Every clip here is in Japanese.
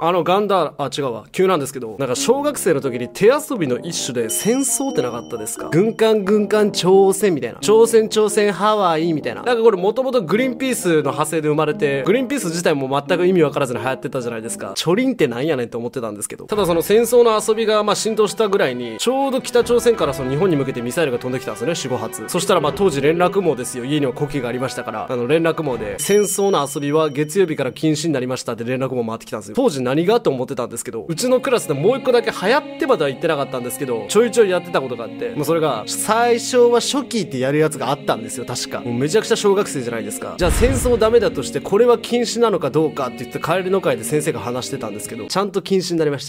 ガンダーラ、違うわ。急なんですけど、なんか小学生の時に手遊びの一種で戦争ってなかったですか？軍艦朝鮮みたいな。朝鮮ハワイみたいな。なんかこれもともとグリーンピースの派生で生まれて、グリーンピース自体も全く意味わからずに流行ってたじゃないですか。チョリンってなんやねんって思ってたんですけど。ただその戦争の遊びが浸透したぐらいに、ちょうど北朝鮮からその日本に向けてミサイルが飛んできたんですよね、4、5発。そしたら当時連絡網ですよ。家には呼気がありましたから、連絡網で、戦争の遊びは月曜日から禁止になりましたって連絡網回ってきたんですよ。当時何がと思ってたんですけど、うちのクラスでもう一個だけ流行ってまでは言ってなかったんですけど、ちょいちょいやってたことがあって、もうそれが、最初は初期ってやるやつがあったんですよ、確か。もうめちゃくちゃ小学生じゃないですか。じゃあ戦争ダメだとして、これは禁止なのかどうかって言って帰りの会で先生が話してたんですけど、ちゃんと禁止になりました。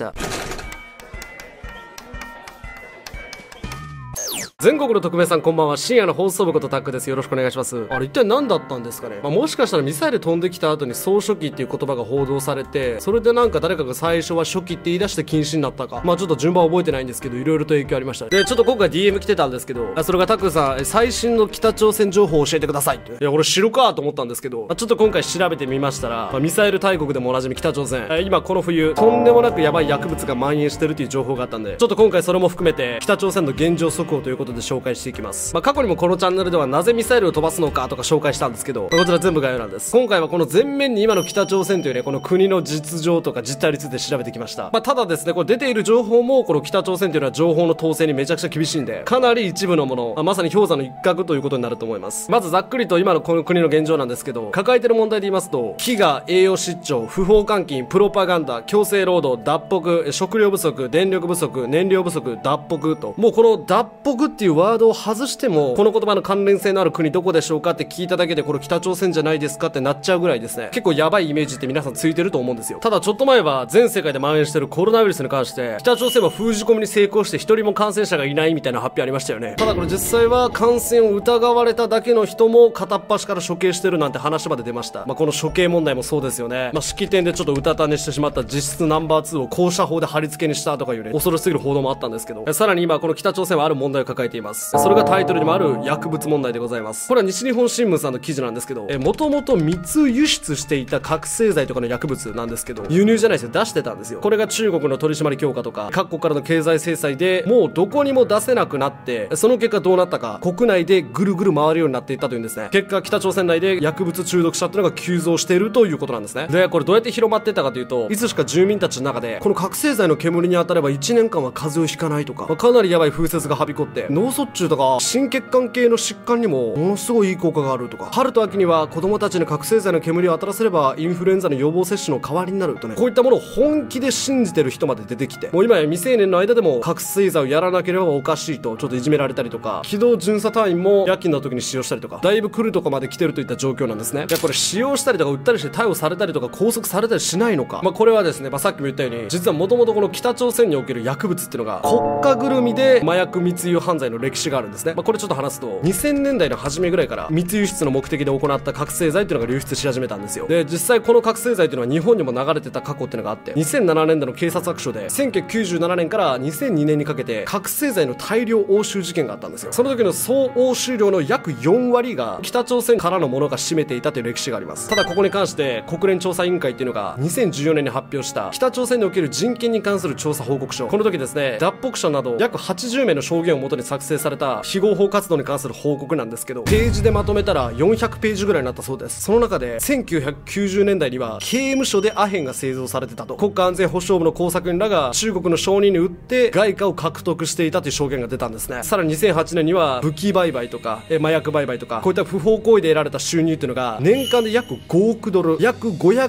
全国の特命さんこんばんは。深夜の放送部ことタックです。よろしくお願いします。あれ一体何だったんですかね。もしかしたらミサイル飛んできた後に総書記っていう言葉が報道されて、それでなんか誰かが最初は初期って言い出して禁止になったか。ちょっと順番覚えてないんですけど、いろいろと影響ありました。で、ちょっと今回 DM 来てたんですけど、それがタックさん、最新の北朝鮮情報を教えてくださいって。いや、俺知るかと思ったんですけど、ちょっと今回調べてみましたら、ミサイル大国でもおなじみ北朝鮮、今この冬、とんでもなくやばい薬物が蔓延してるっていう情報があったんで、ちょっと今回それも含めて、北朝鮮の現状速報ということで紹介していきます。過去にもこのチャンネルではなぜミサイルを飛ばすのかとか紹介したんですけど、こちら全部概要欄です。今回はこの前面に今の北朝鮮というね、この国の実情とか実態について調べてきました。ただですね、これ出ている情報もこの北朝鮮というのは情報の統制にめちゃくちゃ厳しいんで、かなり一部のもの、まさに氷山の一角ということになると思います。まずざっくりと今のこの国の現状なんですけど、抱えてる問題で言いますと、飢餓、栄養失調、不法監禁、プロパガンダ、強制労働、脱北、食料不足、電力不足、燃料不足、脱北と、もうこの脱北っていうワードを外しても、この言葉の関連性のある国どこでしょうかって聞いただけで、これ北朝鮮じゃないですかってなっちゃうぐらいですね、結構やばいイメージって皆さんついてると思うんですよ。ただちょっと前は全世界で蔓延してるコロナウイルスに関して北朝鮮は封じ込めに成功して一人も感染者がいないみたいな発表ありましたよね。ただこれ実際は感染を疑われただけの人も片っ端から処刑してるなんて話まで出ました。この処刑問題もそうですよね。式典でちょっとうたた寝してしまった実質ナンバー2を高射砲で貼り付けにしたとかいうね、恐ろしすぎる報道もあったんですけど、さらに今この北朝鮮はある問題を抱えています。それがタイトルにもある薬物問題でございます。これは西日本新聞さんの記事なんですけど、もともと密輸出していた覚醒剤とかの薬物なんですけど、輸入じゃないですよ、出してたんですよ。これが中国の取り締まり強化とか各国からの経済制裁でもうどこにも出せなくなって、その結果どうなったか、国内でぐるぐる回るようになっていったというんですね。結果北朝鮮内で薬物中毒者っていうのが急増しているということなんですね。でこれどうやって広まっていったかというと、いつしか住民たちの中でこの覚醒剤の煙に当たれば1年間は風邪をひかないとか、かなりやばい風説がはびこって、脳卒中とか心血管系の疾患にもものすごいいい効果があるとか、春と秋には子供たちに覚醒剤の煙を当たらせればインフルエンザの予防接種の代わりになるとね、こういったものを本気で信じてる人まで出てきて、もう今や未成年の間でも覚醒剤をやらなければおかしいとちょっといじめられたりとか、機動巡査隊員も夜勤の時に使用したりとか、だいぶ来るとこまで来てるといった状況なんですね。これ使用したりとか売ったりして逮捕されたりとか拘束されたりしないのか。これはですね、さっきも言ったように、実はもともとこの北朝鮮における薬物っていうのが国家ぐるみで麻薬密輸犯罪の歴史があるんですね。これちょっと話すと、2000年代の初めぐらいから密輸出の目的で行った覚醒剤っていうのが流出し始めたんですよ。で実際この覚醒剤っていうのは日本にも流れてた過去っていうのがあって、2007年度の警察白書で1997年から2002年にかけて覚醒剤の大量押収事件があったんですよ。その時の総押収量の約4割が北朝鮮からのものが占めていたという歴史があります。ただここに関して国連調査委員会っていうのが2014年に発表した北朝鮮における人権に関する調査報告書、この時ですね、脱北者など約80名の証言をもとに作成された非合法活動に関する報告なんですけど、ページでまとめたら400ページぐらいになったそうです。その中で1990年代には刑務所でアヘンが製造されてたと、国家安全保障部の工作員らが中国の商人に売って外貨を獲得していたという証言が出たんですね。さらに2008年には武器売買とか麻薬売買とか、こういった不法行為で得られた収入っていうのが年間で約5億ドル、約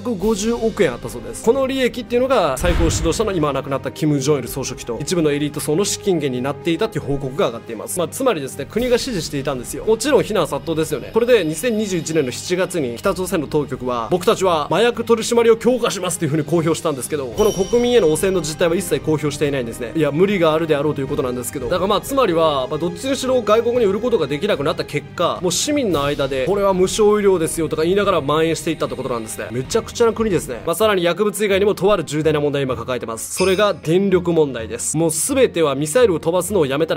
550億円あったそうです。この利益っていうのが最高指導者の今は亡くなったキム・ジョンイル総書記と一部のエリート層の資金源になっていたという報告が上がっています。つまりですね、国が支持していたんですよ。もちろん非難殺到ですよね。これで2021年の7月に北朝鮮の当局は、僕たちは麻薬取り締まりを強化しますという風に公表したんですけど、この国民への汚染の実態は一切公表していないんですね。いや無理があるであろうということなんですけど、だからつまりは、どっちにしろ外国に売ることができなくなった結果、もう市民の間でこれは無償医療ですよとか言いながら蔓延していったってことなんですね。めちゃくちゃな国ですね。さらに薬物以外にもとある重大な問題を今抱えてます。それが電力問題です。もう全てはミサイルを飛ばすのをやめたらいい話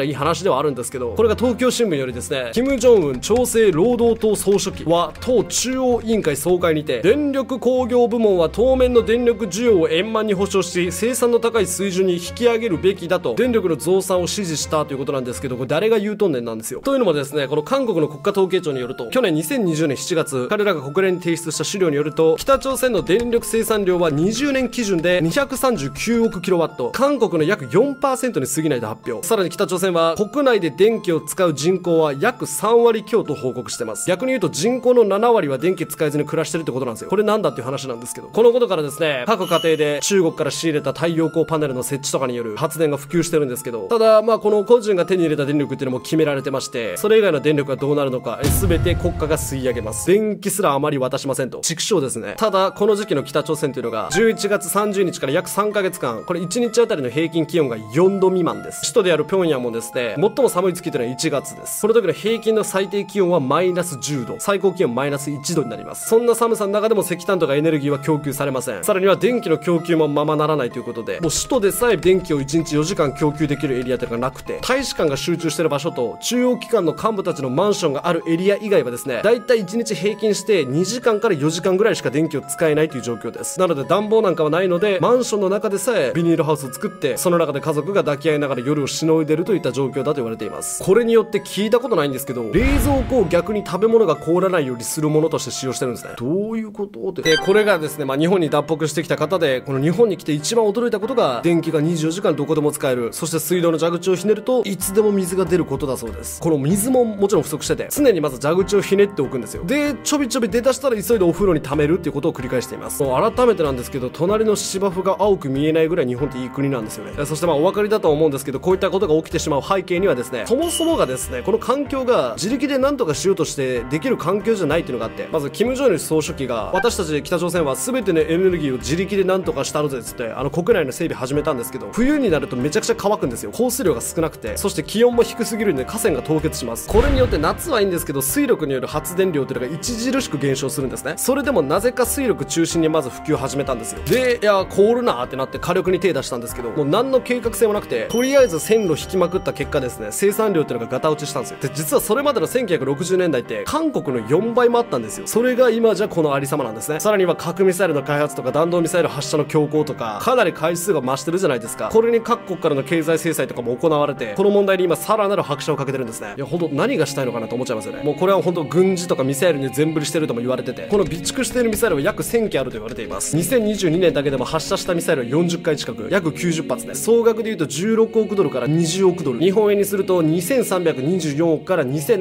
ではあるんですけど、これが東京新聞よりですね、金正恩朝鮮労働党総書記は党中央委員会総会にて、電力工業部門は当面の電力需要を円満に保障し、生産の高い水準に引き上げるべきだと電力の増産を指示したということなんですけど、これ誰が言うとんねんなんですよ。というのもですね、この韓国の国家統計庁によると、去年2020年7月彼らが国連に提出した資料によると、北朝鮮の電力生産量は20年基準で239億キロワット、韓国の約 4% に過ぎないと発表。さらに北朝鮮は国内で電気を使う人口は約3割強と報告してます。逆に言うと人口の7割は電気使えずに暮らしてるってことなんですよ。これなんだっていう話なんですけど、このことからですね、各家庭で中国から仕入れた太陽光パネルの設置とかによる発電が普及してるんですけど、ただこの個人が手に入れた電力っていうのも決められてまして、それ以外の電力がどうなるのか全て国家が吸い上げます。電気すらあまり渡しませんと。畜生ですね。ただこの時期の北朝鮮というのが11月30日から約3ヶ月間、これ1日あたりの平均気温が4度未満です。首都である平壌もですね、最も寒い月というのは1月です。この時の平均の最低気温はマイナス10度、最高気温マイナス1度になります。そんな寒さの中でも石炭とかエネルギーは供給されません。さらには電気の供給もままならないということで、もう首都でさえ電気を1日4時間供給できるエリアというのがなくて、大使館が集中してる場所と中央機関の幹部たちのマンションがあるエリア以外はですね、だいたい1日平均して2時間から4時間ぐらいしか電気を使えないという状況です。なので暖房なんかはないので、マンションの中でさえビニールハウスを作って、その中で家族が抱き合いながら夜をしのいでるといった状況だと言われています。これによって聞いたことないんですけど、冷蔵庫を逆に食べ物が凍らないようにするものとして使用してるんですね。どういうことって。でこれがですね、日本に脱北してきた方で、この日本に来て一番驚いたことが、電気が24時間どこでも使える、そして水道の蛇口をひねるといつでも水が出ることだそうです。この水ももちろん不足してて、常にまず蛇口をひねっておくんですよ。でちょびちょび出だしたら急いでお風呂に溜めるっていうことを繰り返しています。もう改めてなんですけど、隣の芝生が青く見えないぐらい日本っていい国なんですよね。そしてお分かりだと思うんですけど、こういったことが起きてしまう背景にはですね、そもそもがですね、この環境が自力で何とかしようとしてできる環境じゃないっていうのがあって、まず金正恩総書記が、私たち北朝鮮は全てのエネルギーを自力で何とかしたのぜっつって国内の整備始めたんですけど、冬になるとめちゃくちゃ乾くんですよ。降水量が少なくて、そして気温も低すぎるんで河川が凍結します。これによって夏はいいんですけど、水力による発電量というのが著しく減少するんですね。それでもなぜか水力中心にまず普及を始めたんですよ。で、いや凍るなーってなって火力に手出したんですけど、もう何の計画性もなくて、とりあえず線路引きまくった結果ですね、生産量っていうのがガタ落ちしたんですよ。で実はそれまでの1960年代って韓国の4倍もあったんですよ。それが今じゃこのありさまなんですね。さらには核ミサイルの開発とか弾道ミサイル発射の強行とか、かなり回数が増してるじゃないですか。これに各国からの経済制裁とかも行われて、この問題に今さらなる拍車をかけてるんですね。いやほんと何がしたいのかなと思っちゃいますよね。もうこれは本当軍事とかミサイルに全振りしてるとも言われてて、この備蓄しているミサイルは約1000機あると言われています。2022年だけでも発射したミサイルは40回近く、約90発で、総額で言うと16億ドルから20億ドル、日本円にすると2324億から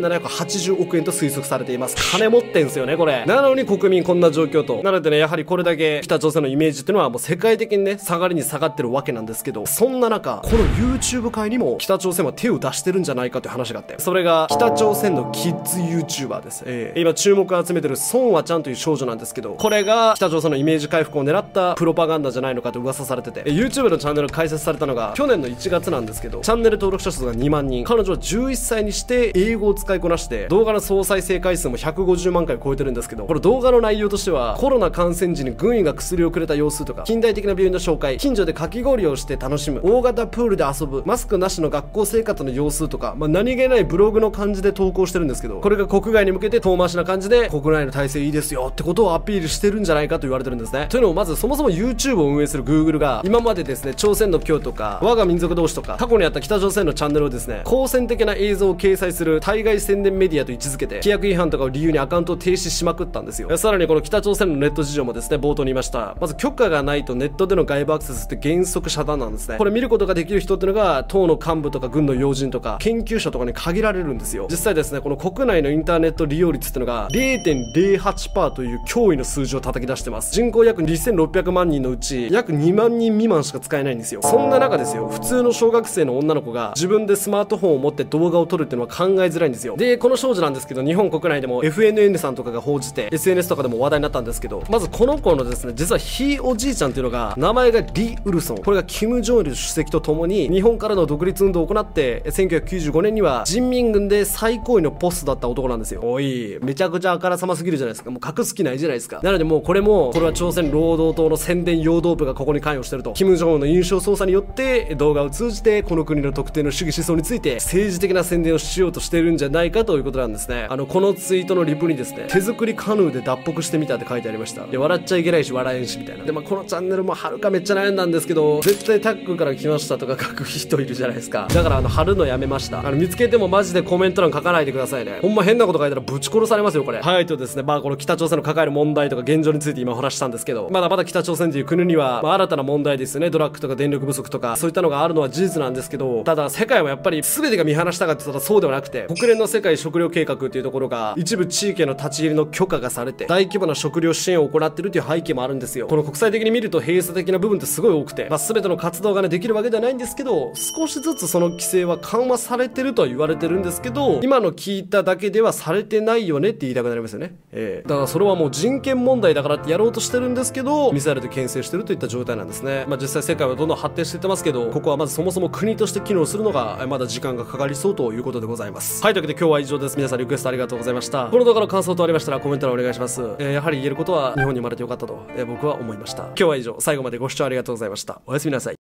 2780億円と推測されています。金持ってんすよねこれ。なのに国民こんな状況と。なのでね、やはりこれだけ北朝鮮のイメージっていうのはもう世界的にね、下がりに下がってるわけなんですけど、そんな中この YouTube 界にも北朝鮮は手を出してるんじゃないかという話があって、それが北朝鮮のキッズ YouTuber です。今注目を集めてるソンワちゃんという少女なんですけど、これが北朝鮮のイメージ回復を狙ったプロパガンダじゃないのかと噂されてて、YouTube のチャンネル開設されたのが去年の1月なんですけど、チャンネル登録者数が2万人、彼女は11歳にして英語を使いこなして、動画の総再生回数も150万回超えてるんですけど、これ動画の内容としては、コロナ感染時に軍医が薬をくれた様子とか、近代的な病院の紹介、近所でかき氷をして楽しむ、大型プールで遊ぶ、マスクなしの学校生活の様子とか、何気ないブログの感じで投稿してるんですけど、これが国外に向けて遠回しな感じで、国内の体制いいですよってことをアピールしてるんじゃないかと言われてるんですね。というのも、まずそもそも YouTube を運営する Google が今までですね、朝鮮の今日とか我が民族同士とか過去にあった北朝鮮のチャンネルをですね、好戦的な映像を掲載する対外宣伝メディアと位置づけて、規約違反とかを理由にアカウントを停止しまくったんですよ。さらにこの北朝鮮のネット事情もですね、冒頭に言いました、まず許可がないとネットでの外部アクセスって原則遮断なんですね。これ見ることができる人っていうのが党の幹部とか軍の要人とか研究者とかに限られるんですよ。実際ですね、この国内のインターネット利用率っていうのが 0.08% という驚異の数字を叩き出してます。人口約2600万人のうち約2万人未満しか使えないんですよ。そんな中ですよ、普通の小学生の女の子が自分でスマートフォンを持って動画を撮るっていうのは考えづらいんですよ。でこの少女なんですけど、日本国内でも FNN さんとかが報じて SNS とかでも話題になったんですけど、まずこの子のですね、実はひいおじいちゃんっていうのが名前がリ・ウルソン、これが金正日主席とともに日本からの独立運動を行って1995年には人民軍で最高位のポストだった男なんですよ。おい、めちゃくちゃあからさますぎるじゃないですか。もう隠す気ないじゃないですか。なのでもうこれは朝鮮労働党の宣伝陽動部がここに関与してると、金正恩の印象操作によって動画を通じてこの国の特定の主義思想について政治的な宣伝をしようとしてるんじゃないかということなんですね。このツイートのリプにですね、手作りカヌーで脱北してみたって書いてありました。で、笑っちゃいけないし笑えんしみたいな。で、このチャンネルもはるかめっちゃ悩んだんですけど、絶対タックから来ましたとか書く人いるじゃないですか。だから貼るのやめました。見つけてもマジでコメント欄書かないでくださいね。ほんま変なこと書いたらぶち殺されますよ、これ。はい、とですね、この北朝鮮の抱える問題とか現状について今お話したんですけど、まだまだ北朝鮮という国には、新たな問題ですよね。ドラッグとか電力不足とか、そういったのがあるのは事実なんですけど、ただ世界はやっぱり全てが見放したかって言ったらそうではなくて、国連の世界食糧計画っていうところが、一部地域への立ち入りの許可がされて、大規模な食料支援を行っているという背景もあるんですよ。この国際的に見ると閉鎖的な部分ってすごい多くて、全ての活動がね、できるわけではないんですけど、少しずつその規制は緩和されてるとは言われてるんですけど、今の聞いただけではされてないよねって言いたくなりますよね。だからそれはもう人権問題だからってやろうとしてるんですけど、ミサイルで牽制してるといった状態なんですね。実際世界はどんどん発展していってますけど、ここはまずそもそも国として機能するのがまだ時間がかかりそうということでございます。はい、というわけで今日は以上です。皆さんリクエストありがとうございました。この動画の感想等ありましたらコメント欄お願いします。やはり言えることは日本に生まれてよかったと、僕は思いました。今日は以上、最後までご視聴ありがとうございました。おやすみなさい。